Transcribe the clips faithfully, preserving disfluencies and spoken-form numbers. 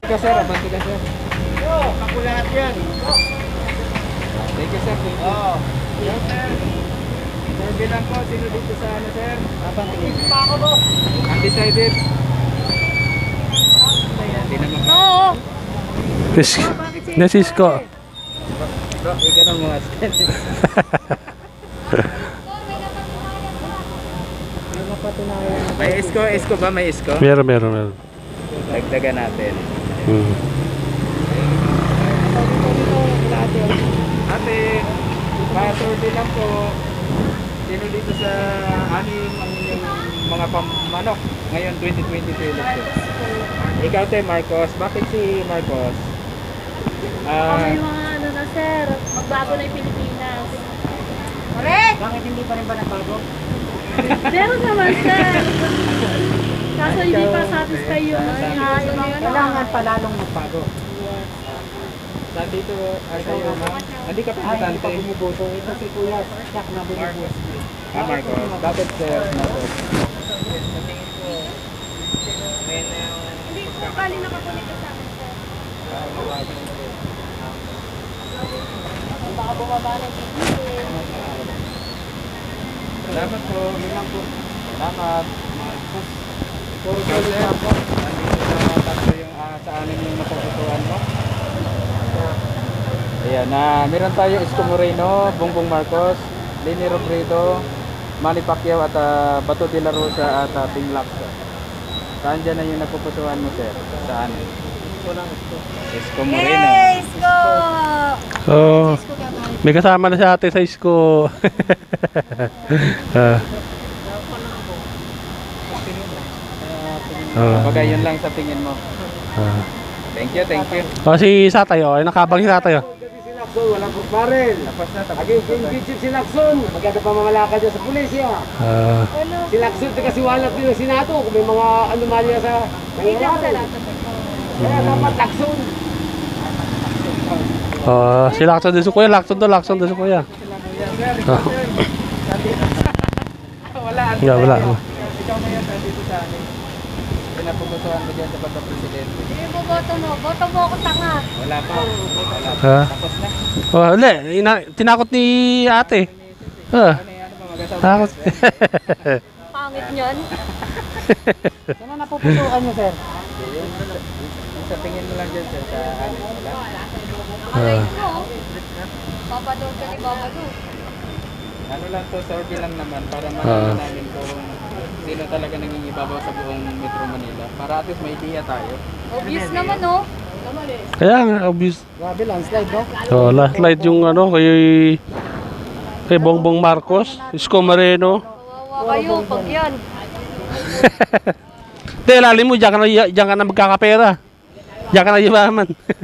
ka sir, abante ka sir. Yo, ako lahat yan. Thank you sir. Oo. Yo sir. Sir bilang po, sino dito sa ano sir? Abante. Pa ako po. Undecided. Hindi naman. Oo. Nasisko. Bro, ikaw na mga sir. May isko, isko ba? May isko? Meron, meron, meron. Dagdagan natin. Hmm. Ate, pa-survey lang po. Sino dito sa anim ang inyong mga pamanok ngayon twenty twenty-two elections? Ikaw te, Marcos. Bakit si Marcos? Oh, Ah, may mga ano na sir, magbago na yung Pilipinas. Correct! bakit hindi pa rin ba nagbago? Meron naman sir. Kaso hindi pa satisfy yung ano yun. Kailangan pa lalong magbago. Sa dito, ay sa'yo, ma'am. Hindi ka pagkatante. Ay, hindi pa bumuboto. Ito si Kuya, siyak na bumuboto. Ah, Marcos. Bakit sir, Marcos? Hindi ko kali nakakunik ka sa akin sir. Baka bumaba na si Kike. Salamat po. Milang po. Salamat. Puro sir. Nandito sa tatlo yung uh, sa amin yung napuputuan mo. Ayan, na meron tayo Isko Moreno, Bongbong Marcos, Leni Robredo, Manny Pacquiao at uh, Bato de la Rosa at uh, Ping Lacson. Saan dyan na yung napuputuan mo sir? Saan? Isko Moreno. Yes ko! So, may kasama na si ate sa isko. Ah. Ah. Bagay yun lang sa tingin mo. Ah. Thank you, thank you. Oh, si Satay, oh. Ay, nakabang si Satay, oh. Si Lacson, walang pagbaril. Tapos na, tapos Again, kinbitsit si Lacson. Maganda pa mamalakad dyan sa pulisya. Ah. Si Lacson, taga si Walap din ng Senado. Kung may mga anomalya sa nangyayari. Kaya dapat Lacson. Oh, si Lacson din si Kuya, Lacson to, Lacson din si Kuya. Oh. Wala. Nga, wala. Ikaw na yan, nandito sa amin. Pinapuputuan mo dyan sa pagka-presidente. Hindi mo boto mo. Boto mo ako tanga. Wala pa. Wala pa. Ha? Tapos na. Oh, uli, ina- tinakot ni ate. Ah. Ano yan? Ano ba? Mag-asawa Takot. ka? Pangit niyan. Saan napupusuan niyo, sir? Yung sa tingin mo lang dyan sir, sa amin. Wala. Alay mo. Babadood ka ni babadood. Ano lang to, survey lang naman para Ah. malaman namin kung sino talaga nangingibabaw sa buong Metro Manila. Para at least may idea tayo. Obvious naman no. Kaya nga, obvious. Grabe, landslide, no? Oh, last light yung ano, kay kay Bongbong Marcos, Isko Moreno. Kawawa kayo pag yan. Hindi, lalim mo, diyan ka na, diyan ka na magkakapera. Diyan ka na yumaman.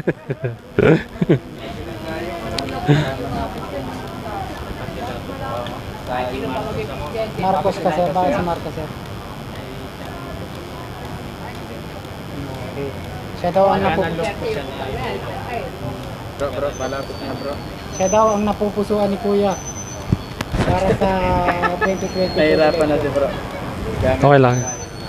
Marcos ka, sir. Bakit si Marcos, sir? Okay. Siya daw ang napu Bro, bro, malapit na bro. siya daw ang napupusuan ni Kuya para sa twenty twenty. Nahirapan na si bro. Gamit. Okay lang.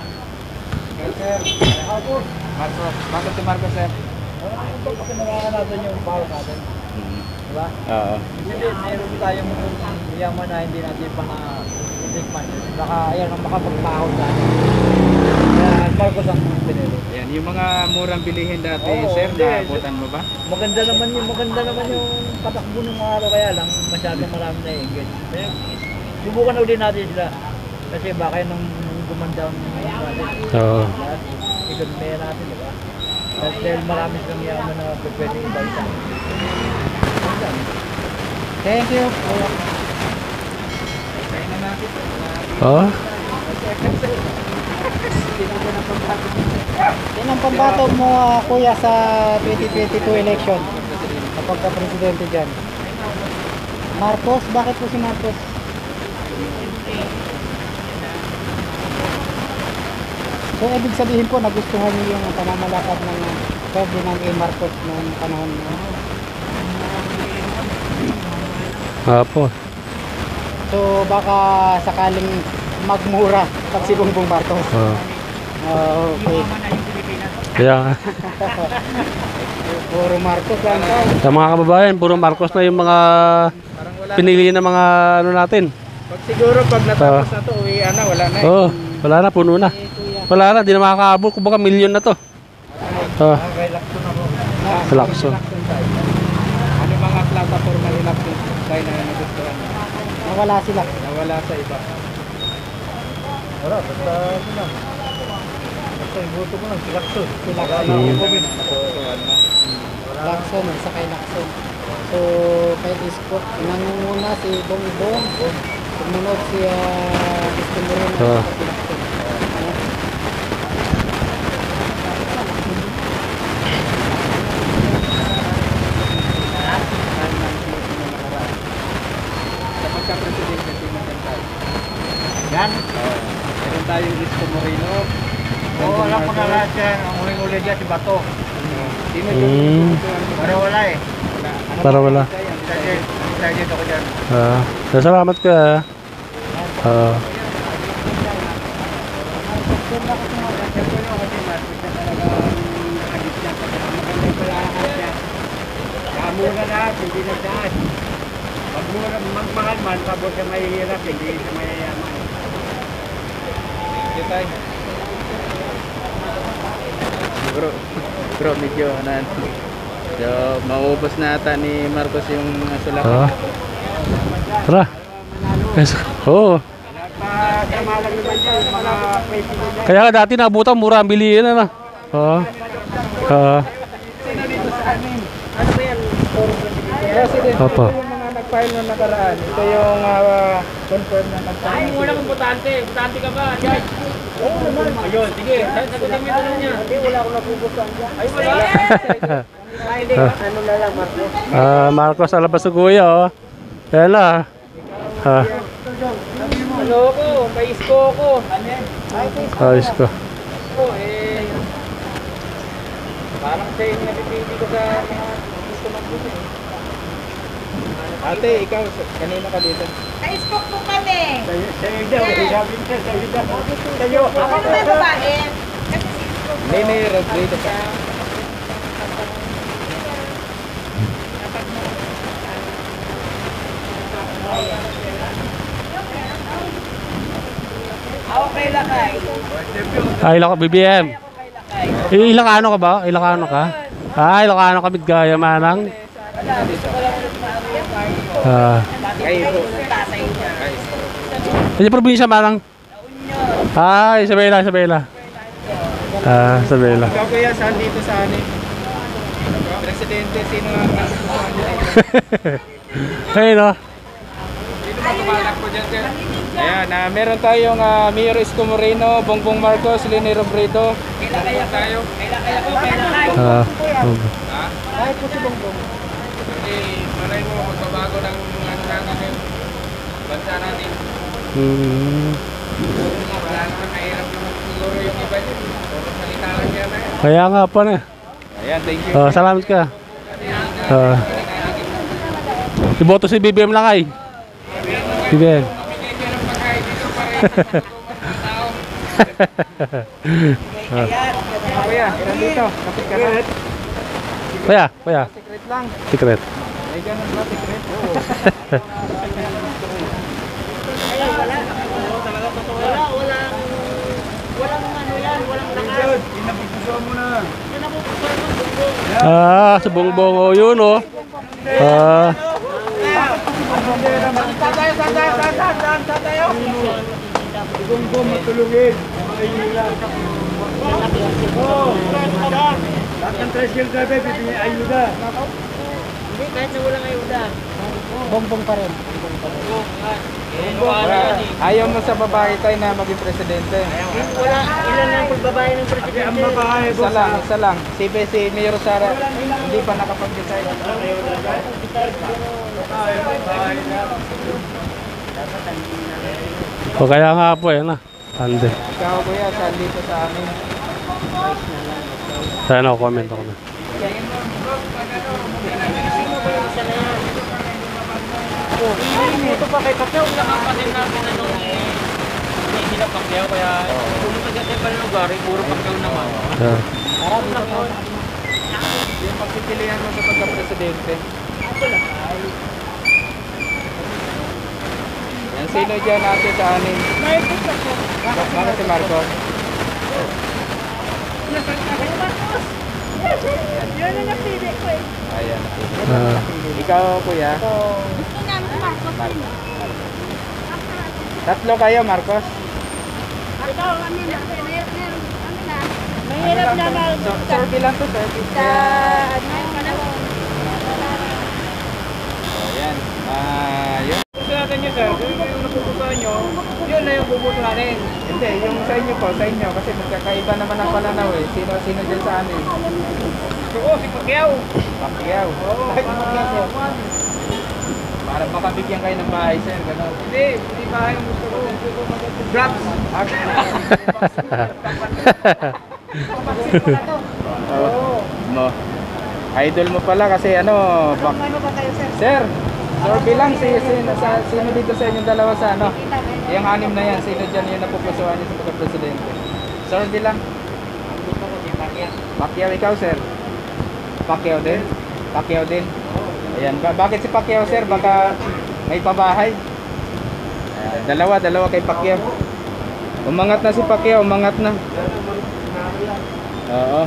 Marcos, bakit si Marcos sir? Kasi natin yung power natin. Diba? Oo. Hindi, meron tayong yaman na hindi natin pa na-tikman. Baka ayan ang makapagpahon natin. Kaya Marcos ang pinili. Yan, yung mga murang bilihin dati, Oo, sir, hindi. naabutan mo ba? Maganda naman yung maganda naman yung patakbo ng mga araw, kaya lang masyadong marami na engage. Kaya subukan ulit natin sila. Kasi baka nung gumanda ang natin. Oo. Economy natin, diba? Dahil dahil marami silang yaman na pwede ibalita. Thank you. Kaya na natin. Oh. Yan ang pambato mo, ah, kuya, sa twenty twenty-two election kapag ka-presidente dyan. Marcos, bakit po si Marcos? So, ibig sabihin po, nagustuhan niyo yung pamamalakad ng Ferdinand A. Marcos noong panahon niyo. Apo. So, baka sakaling magmura pag si Bongbong Marcos. Oh. Ah, okay. Kaya nga. Puro Marcos lang tayo. Sa mga kababayan, puro Marcos na yung mga Parang wala. pinili ng mga ano natin. Pag siguro pag natapos na to, uwian na, wala na eh. Oo, oh, wala na, puno na. Wala na, di na makakaabot. Kung baka milyon na to. Oh, Okay, lakso na po. Ah, Lacson. Lacson tayo. Ano mga plataforma ni Lacson tayo na nagustuhan mo? Nawala sila. Nawala sa iba. Wala, basta ano lang. Basta ibuto mo lang, si lakso. Si Hmm. Nagustuhan mo. Lakson, sa kay Lakson. So, kay Isko, nangunguna si Bongbong. Sumunod si uh, Isko Moreno. Ah. Si Lakson. Sa pagka-presidente, sino din tayo? Yan. Meron tayong Isko Moreno. Oo, alam ko na lahat yan. Ang huling-huli dyan si Bato. Sino Hmm. yung nagustuhan mo? Para wala eh. Wala. Ano Para ba wala. tayo? Ano tayo? Excited. Excited ako dyan. Ah, salamat ka. Ah, Mura na, hindi na daan. Pag mura, magmahal man, pabot sa mahihirap, hindi sa mayayaman. Dito tayo. Bro, bro, medyo nan. So, maubos na ata ni Marcos yung sulakan. ah. Tara. Yes. Oo. Pasama lang naman dyan, mga president dyan. Kaya nga dati nabutan, mura ang bilihin na. Oo. Ah. Ano ba yan? President, Opo. ito yung mga nag-file na nakaraan. Ito yung uh, confirm na nag-file. Ay, muna kong butante. Butante ka ba, Jai? Oo naman. Ayun, sige. Sagutin mo ito niya. Hindi, wala akong napupusan dyan. Ay, wala. Ay, hindi. Ano na lang, Marco? Ah, Marcos Alabasuguya, oh. Yan na. Ah, Ano ko? Kay Isko ko. ayos ko. Isko, eh. Parang siya yung napipili ko sa mga gusto magbuti. Ate, ikaw, kanina ka dito. Ka-iskok po kami. Sa'yo, sa'yo daw. eh, Sabi niya, sa'yo daw. Sa'yo. Ako naman babae. Kasi si Iskok po. Nene Rodrigo ka. Ako kay Lakay. Ah, Ilocano, B B M. Eh, Ilocano ka ba? Ilocano ka? Ah, Ilocano ka, Bigaya, Manang. Ah, Kay Ro. Tatay niya. hindi probinsya, Manang. Ah, Isabela, Isabela. Ah, Isabela. Ikaw kuya, saan dito sa anin? Presidente, sino ang nagustuhan mo? Ayun, no? Sino ba tumalak po dyan, sir? Ayan, uh, meron tayong uh, Mayor Isko Moreno, Bongbong Marcos, Leni Robredo. Kailan kaya tayo? Kailan kaya ko? Kailan kaya? Ah, Ha? Kahit po si Bongbong. Kasi malay mo, magbabago ng ano natin yung bansa natin. hmm. Wala naman, mahirap naman siguro yung iba dyan. Puro salita lang yan na yan. Kaya nga pa na. Ayan, thank you. Ah, salamat ka. Ah. Iboto si B B M lang ay. B B M. Kuya, nandito. Kapit ka na. Kuya, kuya. Secret lang. Secret. May ganun ba, secret? Oo. Wala, walang... Walang ano yan, walang lakas. Pinapupusuan mo na. Yan ang pupusuan mo, Bongbong. Ah, sa Bongbong, oh, yun, oh. Ah, Saan tayo, saan tayo, saan tayo, saan saan tayo? Bongbong matulungin. Mahihila. Oo, lahat ng tricycle driver, bibigyan ayuda. Hindi, kahit na walang ayuda. Bongbong pa rin. Ayaw mo sa babae tayo na maging presidente. Wala, ilan lang pagbabae ng presidente. Ang babae, Isa lang, isa lang. Si, si Mayor Sara, hindi pa nakapag-decide. o kaya nga po, eh, na. Ande. Ikaw kuya, saan dito sa amin? Sana ako comment ako na. Ito pa kay Pacquiao, lang ang patin natin ano eh. hindi sila Pacquiao, kaya pumunta siya sa ibang lugar, eh, puro Pacquiao naman. Ah. Tara, dito tayo. Yung pagpipilian mo sa pagka-presidente. Yan, sino dyan natin sa anin? Bakit si Marcos? Yun ang napili ko eh. Ayan. Ah. Ikaw, kuya? Gusto namin si Marcos. Marcos. Tatlo kayo, Marcos? Ito, kami na. Meron, meron, kami na. Mahirap na mag... So, survey lang to, sir. Sa ano yung panahon. Ayan. Ah, yun. Gusto natin yun, sir. Kung yung napupusuan nyo, yun na yung bubuto natin. Hindi, yung sa inyo po, sa inyo. Kasi magkakaiba naman ang pananaw eh. Sino, sino dyan sa anin? Oo, si Pacquiao. Pacquiao. Oo, si Pacquiao. Para makabigyan kayo ng bahay, sir. Ganon. Hindi, hindi ba yung gusto ko? Drops. Oo. Mo. Idol mo pala kasi ano, bak Ano ba kayo, sir? Sir, survey lang si sino, sa, sino dito sa inyong dalawa sa ano? Yung anim na yan, sino dyan yung napupusuan niyo sa pagka-presidente? Survey lang. Pacquiao, ikaw, sir? Pacquiao din? Pacquiao din? Ayan, ba bakit si Pacquiao, sir? Baka may pabahay? Ayan, dalawa, dalawa kay Pacquiao. Umangat na si Pacquiao, umangat na. Oo.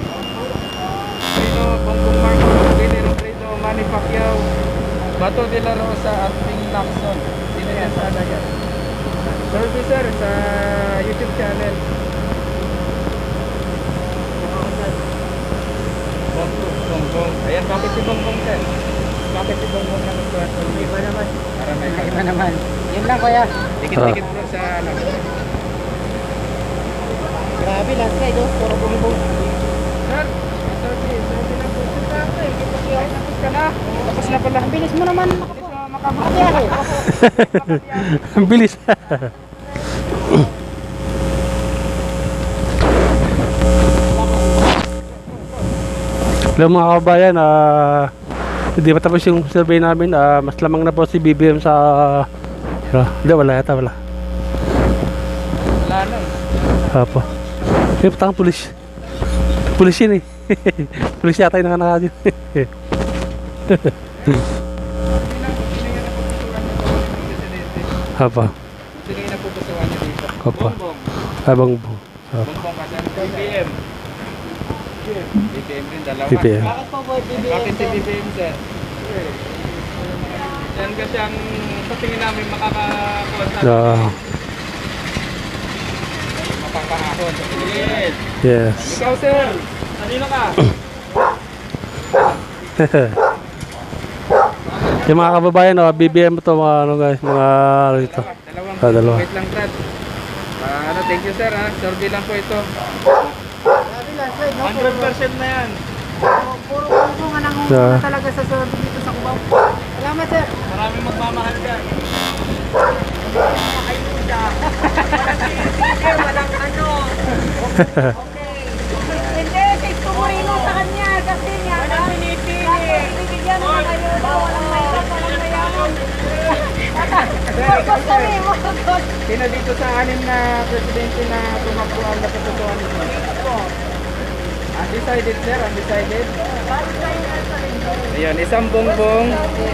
Sino, Bongbong Marcos, Leni Robredo, Manny Pacquiao, Bato de la Rosa at Ping Lacson. Sino yan sa yan? Survey, sir, sa YouTube channel. Bongbong, Bongbong. Ayan, bakit si Bongbong, sir? Bakit si Bongbong na mag-survey? Iba naman. Para may Iba naman. Yun lang, kuya. dikit-dikit bro sa ano. Grabe, last ride, oh. Puro bumibong. Sir, survey, survey lang po. Sir, bakit? Tapos ka na. Tapos na pala. Ang bilis mo naman. Bilis na makapag- Makabiyahe. Ang bilis. Hello mga kabayan, ah hindi pa tapos yung survey namin. Ah mas lamang na po si B B M sa ah, hindi, wala yata, wala. Wala na eh. Apo. Eh, patang pulis. Pulis yun eh. Pulis yata yung nakanaka dyan. Apa. Sino yung napupusuan niyo dito? Apa. Bongbong. Abang po. Ah, Bongbong kasi B B M. B B M din, dalawa. B B M. Bakit po, boy, B B M? Bakit si B B M, sir? Yan kasi ang sa tingin namin makakakuha sa Ah, makakaahon. Yes. yes. Ikaw, sir. Kanino ka? Yung mga kababayan, oh, B B M to mga ano guys, mga ano ito. Dalawang. Ah, dalawa. Wait lang, Brad. Ah, ano, thank you, sir. Ha? Survey lang po ito. Grabe, last ride, no? one hundred percent na yan. Puro- Puro bumibong ang Yeah. talaga sa survey dito sa Cubao. Salamat, sir. Maraming magmamahal dyan. Ayuda. Walang tinitipid, walang ano. Okay. Hindi, si Tumorino sa kanya. Kasi niya. Walang tinitipid. Bibigyan mo ng ayuda. Walang mahirap, walang mayaman. Marcos kami, Marcos. Sino dito sa anim na presidente na tumakbo ang napupusuan nito? Undecided, sir. Undecided. Ayan, isang Bongbong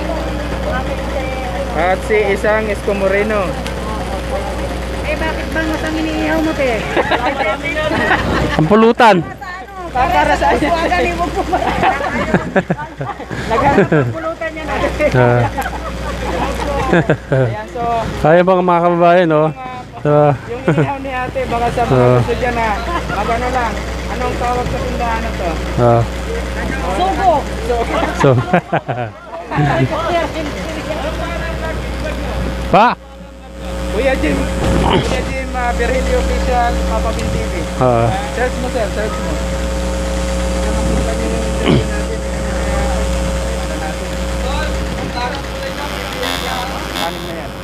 at si isang Isko Moreno. Eh, bakit bang masang iniihaw mo, te? Ang pulutan. Para sa Huwag galing mo po ba? Pulutan niya na. Ah. Ayan, so Kaya ba mga kababayan, oh? Ah, yung inihaw ni ate, baka sa mga Ah. gusto dyan na magano lang. Anong tawag sa tindahan na to? ah. Sugo. So. Pa. Kuya Jim. Kuya Jim, uh, Virgilio Official, Papa Bin T V. Ah. Search mo, sir. Search mo. Nakakita niyo yung survey natin. Ano natin? Anim na yan.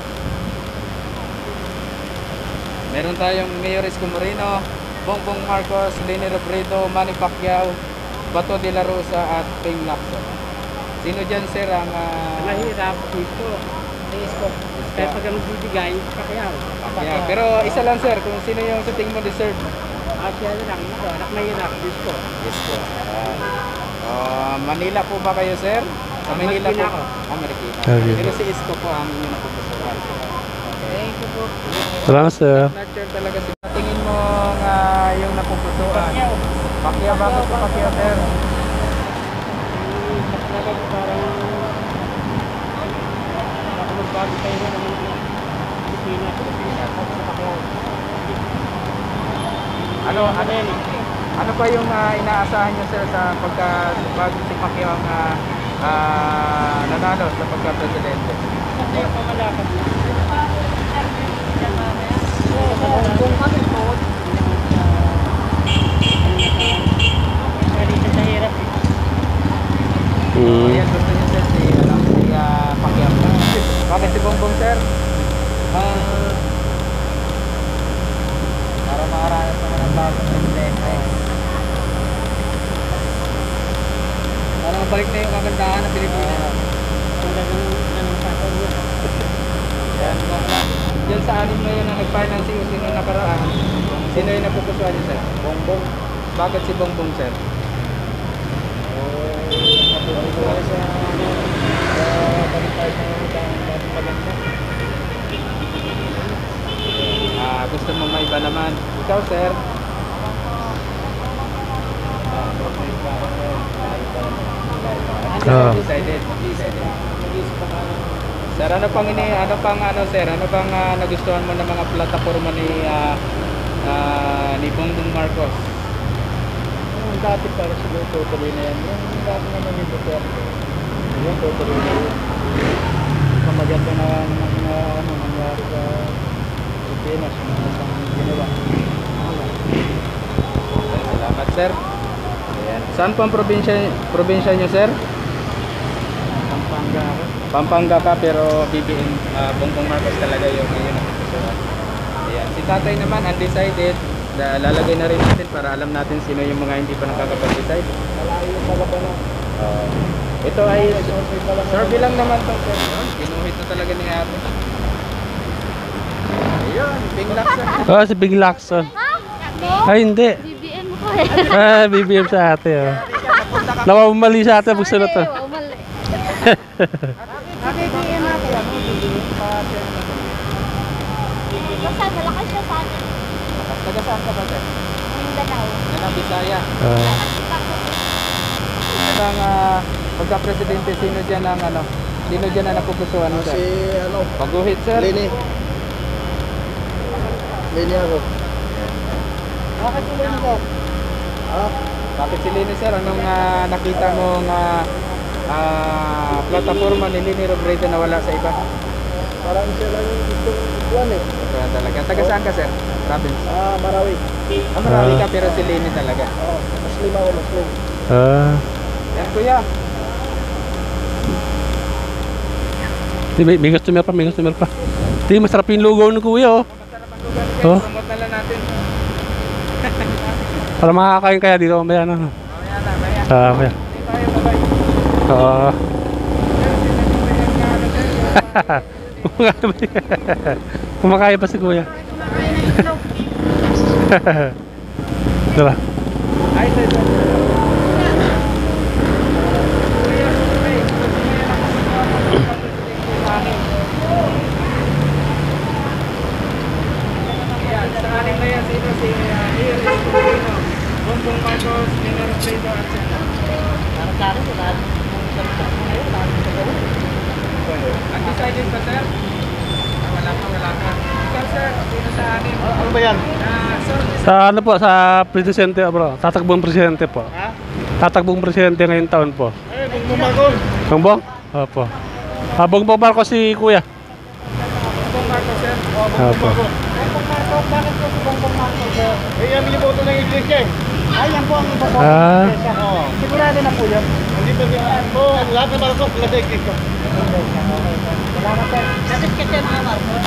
Meron tayong Mayor Isko Moreno, Bongbong Marcos, Leni Robredo, Manny Pacquiao, Bato de la Rosa at Ping Lacson. Sino dyan, sir, ang... ah, Mahirap dito. Si Isko. Kaya pag magbibigay, Pacquiao. Pacquiao. Pero isa lang sir, kung sino yung sa tingin mo deserve. Ah, siya na lang. Ito, anak mahirap. Diyos ko. Yes po. Ah, Manila po ba kayo sir? Sa Ah, Manila po. Marikina ako. Ah, Marikina. Marikina. Pero si Isko po ang inyong napupusuan. Thank you po. Salamat, sir. Not sure talaga si tingin mo nga yung napupusuan. Pacquiao ba gusto Pacquiao sir? Ano ano ano pa yung ah, inaasahan niyo sir sa pagka pag si Pacquiao ang ah, ah, nanalo sa pagka-presidente? Mm. Ayan, gusto niyo sir si, ano, si uh, Pacquiao. Bakit si Bongbong sir? Ah, para makaranap naman ang bagong presidente. Para mabalik na yung kagandahan ng Pilipinas. Yan. Yan sa anim na yun ang nag-finance yung sino nakaraan. Sino yung napupusuan niyo sir? Bongbong. Bakit si Bongbong sir? Natutuwa sa ano, sa baliktad na yung dating maganda. Ah, gusto mo maiba naman. Ikaw sir? Ah. Decided. Decided. Sir, ano pang ini ano pang ano sir? Ano pang ah, nagustuhan mo ng mga plataforma ni ah, ah, ni Bongbong Marcos? Yung dati para siguro tutuloy na yan. Yung dati naman yung Duterte. Yung tutuloy na yun. Ang maganda na naman na ano, nangyari sa Pilipinas. Yung mga pang ginawa. Salamat sir. Ayan. Saan po ang probinsya probinsya niyo sir? Pampanga ako. Pampanga ka pero B B M ah, Bongbong Marcos talaga yung ngayon ang napupusuan. Ayan. Si tatay naman undecided. Da, lalagay na rin natin para alam natin sino yung mga hindi pa nakakapag-decide. Malayo yung pagkaba na. Uh, ito ay survey lang naman to sir. Kinuhit na talaga ni ate. Ayun, Bing Lacson. Oh, si Big Lacson. Ay, hindi. B B M ko eh. Ah, B B M sa ate, oh. Nawamali sa ate pag sunod, oh. Oo, mali. Basta malakas siya sa atin. Taga saan ka ba sir? Mindanao. Yan ang Bisaya. Ah. Yan ang ah, pagka-presidente, sino dyan ang ano? Sino dyan ang napupusuan mo Si sir? ano, Paguhit sir. Lini. Lini ako. Bakit yung Lini ko? Ah, Bakit si Lini sir? Anong ah, nakita mong ah, ah, plataforma ni Lini Robredo na wala sa iba? parang siya lang yung gustong ikuan eh. Ito na talaga. Taga saan ka sir? Province. Ah, Marawi. Ah, marami Ah. ka pero si Lini talaga. Oo, Muslim ako, Muslim. Ah. Yan kuya. Di, may, may customer pa, may customer pa. Di, masarap yung lugaw ng kuya, oh. Masarap ang lugar guys. Oh. Promote na lang natin. Para makakain kaya dito, mamaya na. Mamaya na, mamaya. Ah, mamaya. Hindi tayo babay. Oo. Sir, sino yung may nga ano sir? Kumakain pa si kuya. Tara. Ay, sir, sir. Yan, sa anim na yan, sino si uh, Iris Cubino, Bongbong Marcos, Lini Robredo, at sino? Parang sa lahat. Ayun, lahat sa gawin. Undecided ba sir? Ah, wala pa, wala pa. Ikaw sir, sino sa anim? Ano ba yan? Ah, sir, Sa ano po, sa presidente, bro. Tatakbong presidente po. Ha? Tatakbong presidente ngayong taon po. Eh, Bongbong Marcos. Bongbong? Opo. Ah, Bongbong Marcos si kuya. Bongbong Marcos sir. Opo. Bakit po si Bongbong Marcos? Eh, yan yung boto ng iglesia eh. Ay, yan po ang iba po. Ah. Oo. Sigurado na po yun. Hindi pa siya. Oo, lahat ng Marcos, lahat ng iglesia. Salamat sir. Bakit kasi mga Marcos?